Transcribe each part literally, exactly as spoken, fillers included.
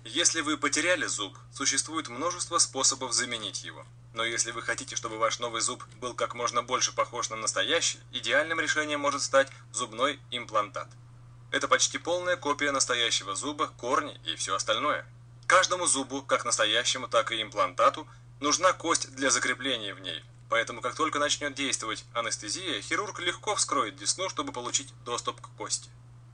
Если вы потеряли зуб, существует множество способов заменить его. Но если вы хотите, чтобы ваш новый зуб был как можно больше похож на настоящий, идеальным решением может стать зубной имплантат. Это почти полная копия настоящего зуба, корни и все остальное. Каждому зубу, как настоящему, так и имплантату, нужна кость для закрепления в ней. Поэтому, как только начнет действовать анестезия, хирург легко вскроет десну, чтобы получить доступ к кости.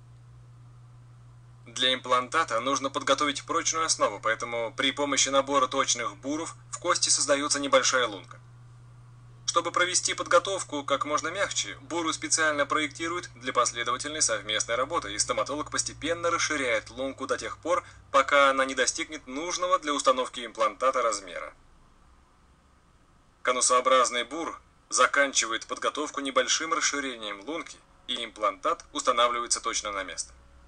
Для имплантата нужно подготовить прочную основу, поэтому при помощи набора точных буров в кости создается небольшая лунка. Чтобы провести подготовку как можно мягче, буру специально проектируют для последовательной совместной работы, и стоматолог постепенно расширяет лунку до тех пор, пока она не достигнет нужного для установки имплантата размера. Конусообразный бур заканчивает подготовку небольшим расширением лунки, и имплантат устанавливается точно на место.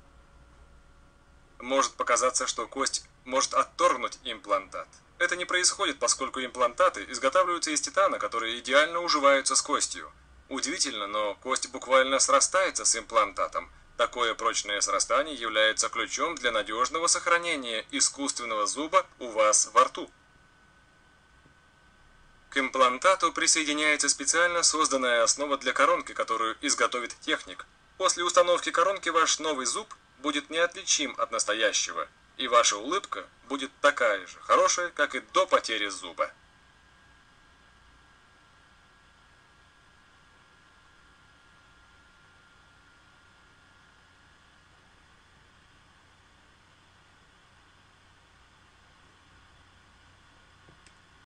Может показаться, что кость может отторгнуть имплантат. Это не происходит, поскольку имплантаты изготавливаются из титана, который идеально уживается с костью. Удивительно, но кость буквально срастается с имплантатом. Такое прочное срастание является ключом для надежного сохранения искусственного зуба у вас во рту. К имплантату присоединяется специально созданная основа для коронки, которую изготовит техник. После установки коронки ваш новый зуб будет неотличим от настоящего, и ваша улыбка будет такая же хорошая, как и до потери зуба.